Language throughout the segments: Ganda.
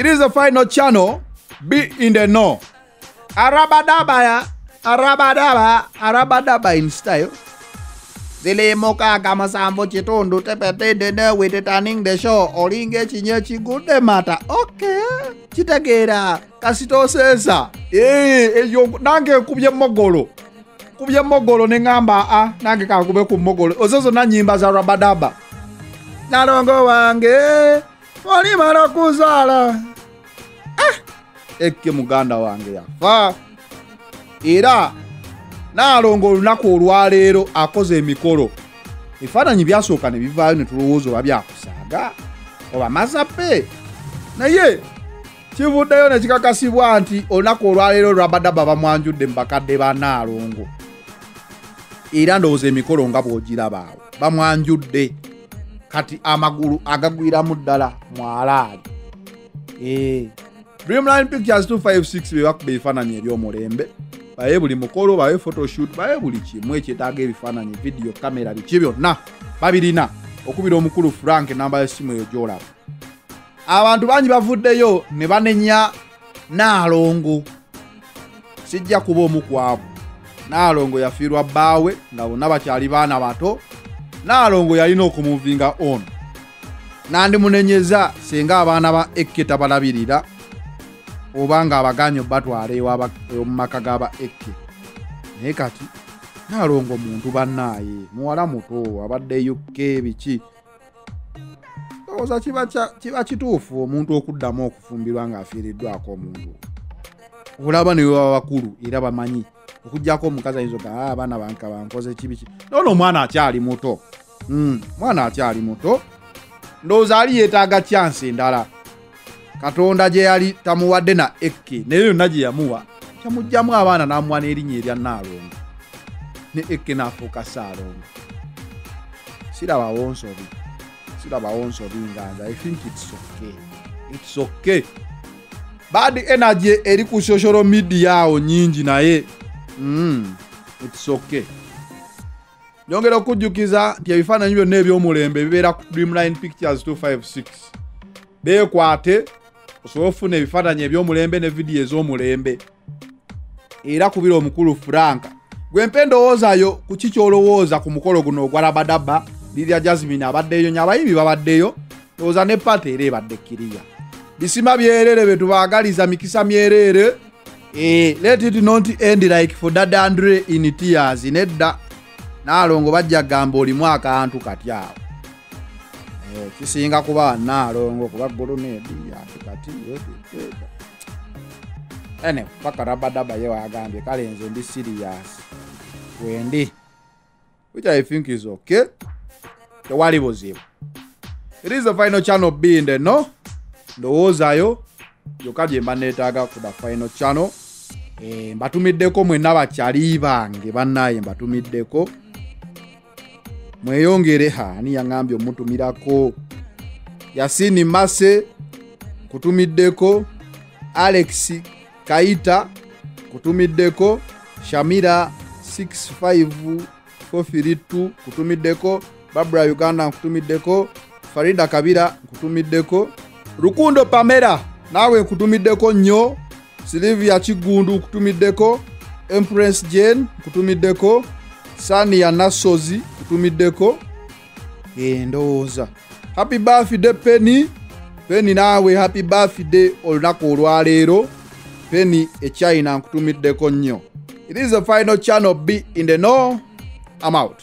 It is the final channel. Be in the know. Arabadaba ya. Arabadaba in style. Zile moka kama sambo chitundu tepetende newe tetaning the show. Olinge chinye chigude mata. Okay. Chitegera. Kasito sesa. Nange kubye mogolo. Kubye mogolo nengamba nange kakube kumogolo. Ozozo na nyimba za Rabadaba. Nalongo wange. Wali mara kuzala. Eke muganda wange yafa. Era nalongo lunaku olwaleero akoze emikolo. Ebifaananyi byasooka ne bivaayo ne tulowooza oba byakusaaga oba mazape. Naye kivuddeyo ne kikakasibwa nti olunaku olwaleero Rabadaba bamwanjudde mu bakadde ba Naalongo. Era ndowooza emikolo nga bw'ogiraba awo bamwanjudde. Kati amagulu agagwiramu ddala mwalaali. Dreamline Pictures 256 bebakuba ebifaananyi eby'omulembe. Baye buli mukolo, baye photoshoot, baye buli kimu ekyetaaga ebifaananyi, video, kamera, biki byonna babirina okubira omukulu Frank namba y'essimu eyo gy'olaba. Abantu bangi bavuddeyo ne banenya Naalongo. Sijja kuba omu ku abo. Naalongo yafiirwa bbaawe nga bonna bakyali baana bato. Naalongo yalina okumuvinga on. Nandimunenyeza senga abaana ba Ekke tabalabirira obanga abaganyo batwala ewa mumaka gaba Ekke. Naye kati Naalongo muntu bannaye muwala muto abadde UK biki. Oza kiba kituufu omuntu okuddamu okufumbirwa nga afiiriddwako omuntu. Olaba ne bakulu era bamanyi okujjako omukazi ayinza ga abaana banka bankoze kibiki. Nono mwana akyali muto. Mwana akyali muto. Ndowooza ali yeetaaga chance endala. Katonda gye yali tamuwadde na Ekke naye yonna gye yamuwa tamugjamu abaana n'amuwa n'erinnya erya Naalongo. Ne Ekke n'afuuka Ssaalongo. Sirabawo nsobi nganza. I think it's okay. It's okay. Bad energy eri ku social media awo nyingi naye. It's okay. Nyongera okujjukiza nti ebifaananyi byonna eby'omulembe bibeera ku Dreamline Pictures 256. Beekwate osobola ofuna ebifaananyi eby'omulembe ne vidiyo ez'omulembe. Era kubira omukulu Frank. Gwe mpendowoozayo ku kikyolowooza ku mukolo guno ogwa Rabadaba. Lydia Jasmine abaddeyo, nyabayibi babaddeyo. Ndowooza ne pate era ebadde kkiriya. Bisima byerere betubaagaliza mikisa myerere. Let it not end like for Dada Andre in tears. Nedda Naalongo bajja gamba olimu akantu kati awo. Kisinga kuba Naalongo kuba golonedi kati paka Rabadaba ye wagambye kale nze ndi serious. Wendi. Which I think is okay. Tewali buzibu. It is the final channel be in the know. Ndowoozayo yokka gye mba neetaaga ku the final channel. Mbatumiddeko mwenna bakyali bange bannaye mbatumiddeko. Mweyongere ani yangambye omutumirako. Yasini Mase kutumiddeko. Alex Kaita kutumiddeko. Shamira 65432 kutumiddeko. Barbara Uganda kutumiddeko. Farida Kabira kutumiddeko. Rukundo Pamela nawe kutumiddeko nnyo. Sylvia Chigundu kutumiddeko. Empress Jane kutumiddeko. Sania Nasozi kutumiddeko. Ndowooza happy birthday Penny nawe happy birthday olunaku olwaleero. Penny China kutumiddeko nnyo. It is the final channel. Be in the know. I'm out.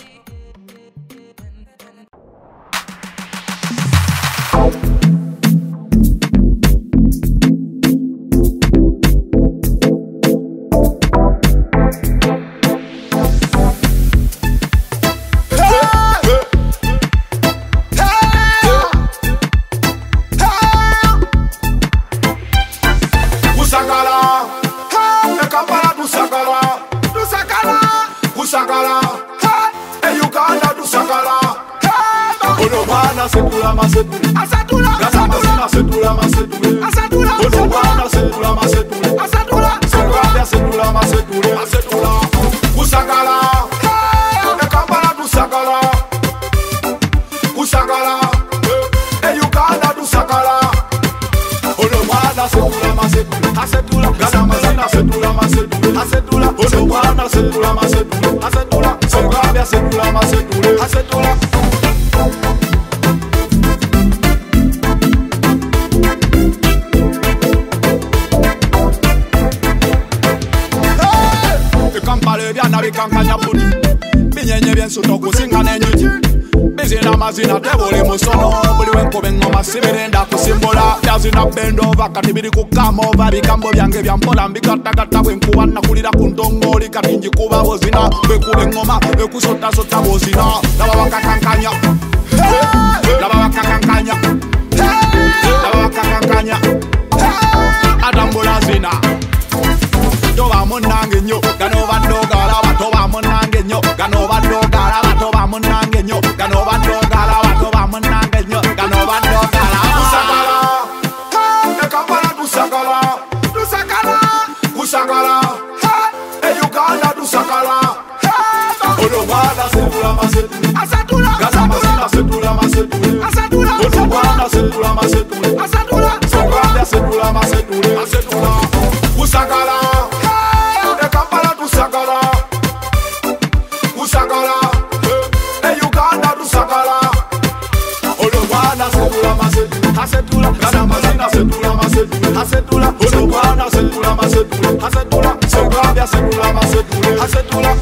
byana bikankanya puti binyenye byensuto kusinga n'enjuki bizina mazina tebuli musono buli wenkuba engoma sibirenda kusimbula byazina bendova kati biri kukamova bigambo byange byampola mbikattakatta bwenkuba nakulira ku ntongoli kati njikuba bozina bwekuba engoma ekusottasota bozina laba bakakankanya laba bakakankanya laba bakakankanya atambula zina toba munange nnyo gano baddogala batoba munange nnyo gano baddogala batoba munange nnyo gano baddogala batoba munange nnyo gano baddogala kusagala Kampala tusagala tusagala kusagala Uganda tusagala Oluganda setula masetu asatula Gaza setula masetu asatula Oluganda setula masetu asatula Songambia setula masetu asatula kusagala Kampala tusagala kusagala Uganda tusagala Oluganda setula masetu asatula Gaza setula masetu asatula Oluganda setula masetu asatula Songambia setula masetu asatula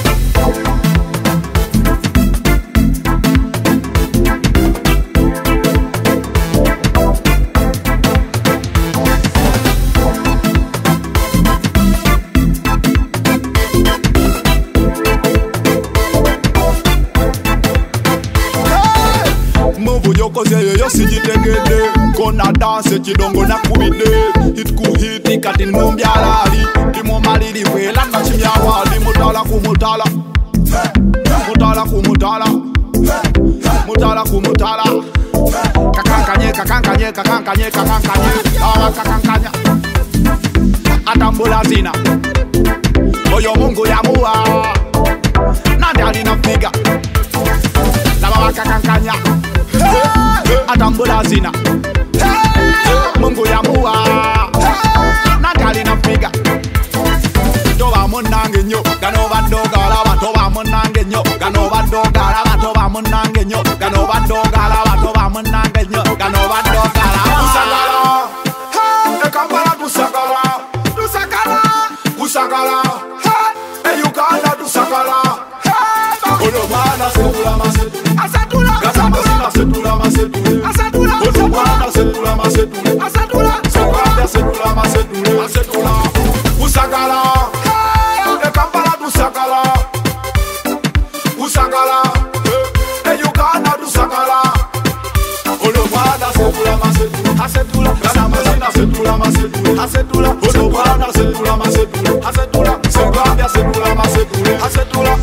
Yoyo sijitegede kona danse chidongo na kubide hit ku hit kati numbyalali timo malili wela na chimyawali mutala kumutala mutala kumutala mutala kumutala kakankanye kakankanye kakankanye kakankanye awa kakankanya atambula zina oyo Mungu yamuwa nandi alina figa laba kakankanya atambula zina Mungu yamuwa natali na figa toba munange nnyo gano baddogala batoba munange nnyo gano baddogala batoba munange nnyo gano baddogala batoba munange nnyo gano baddogala kusagala Kampala tusagala tusagala kusagala Uganda tusagala Oluganda setula masetu asatula Gaza setula masetu asatula Oluganda setula masetu asatula Songambia setula masetu asatula kusagala Kampala tusagala kusagala Uganda tusagala Oluganda setula masetu asatula Gaza setula masetu asatula Oluganda setula masetu asatula Songambia setula masetu asatula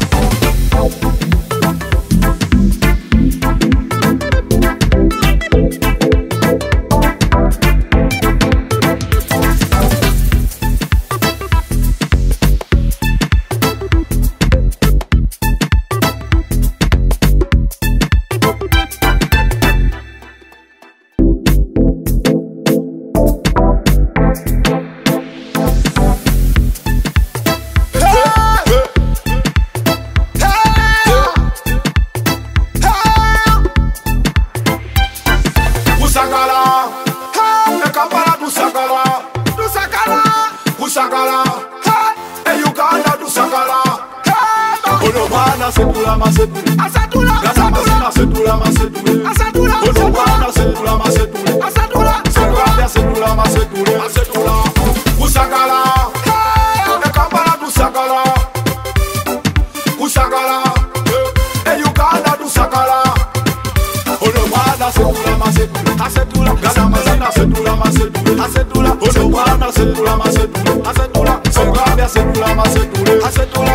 setula masetu asatula Gaza setula masetu asatula Oluganda setula masetu asatula Songambia setula masetu asatula kusagala Kampala tusagala kusagala Uganda tusagala Oluganda setula masetu asatula Gaza setula masetu asatula Oluganda setula masetu asatula Songambia setula masetu asatula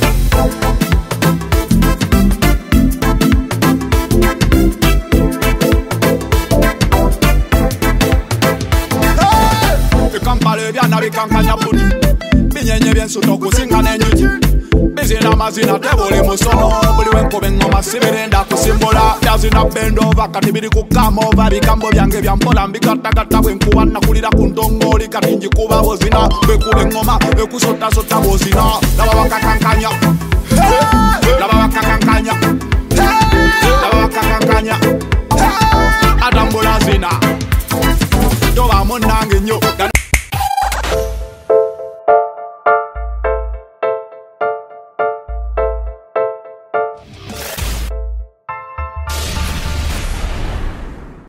byana bikankanya puti binyenye byensuto kusinga n'enjuki bizina mazina tebuli musono buli wenkuba engoma sibirenda kusimbula byazina bendova kati biri kukamova bigambo byange byampola mbikattakatta bwenkuba nakulira ku ntongoli kati njikuba bozina bwekuba engoma ekusottasota bozina laba bakakankanya laba